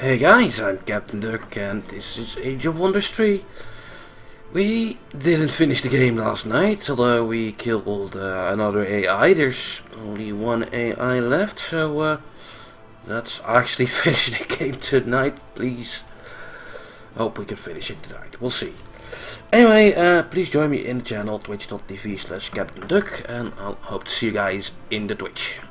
Hey guys, I'm Captain Duck and this is Age of Wonders 3. We didn't finish the game last night, although we killed another AI. There's only one AI left, so let's actually finish the game tonight, please. Hope we can finish it tonight, we'll see. Anyway, please join me in the channel twitch.tv/CaptainDuck, and I'll hope to see you guys in the Twitch.